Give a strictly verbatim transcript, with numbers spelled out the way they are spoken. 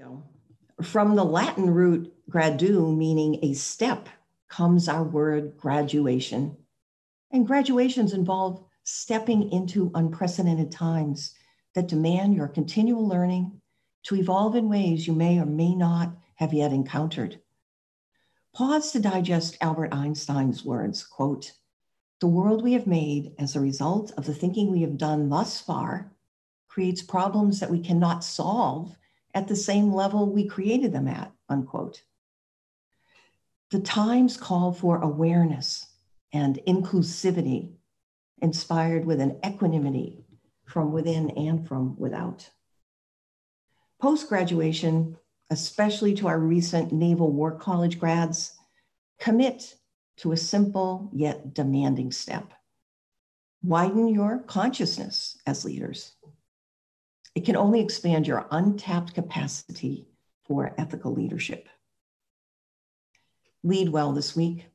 go. From the Latin root gradu, meaning a step, comes our word graduation. And graduations involve stepping into unprecedented times that demand your continual learning to evolve in ways you may or may not have yet encountered. Pause to digest Albert Einstein's words, quote, "The world we have made as a result of the thinking we have done thus far creates problems that we cannot solve at the same level we created them at," unquote. The times call for awareness and inclusivity, inspired with an equanimity from within and from without. Post-graduation, especially to our recent Naval War College grads, commit to a simple yet demanding step. Widen your consciousness as leaders. It can only expand your untapped capacity for ethical leadership. Lead well this week.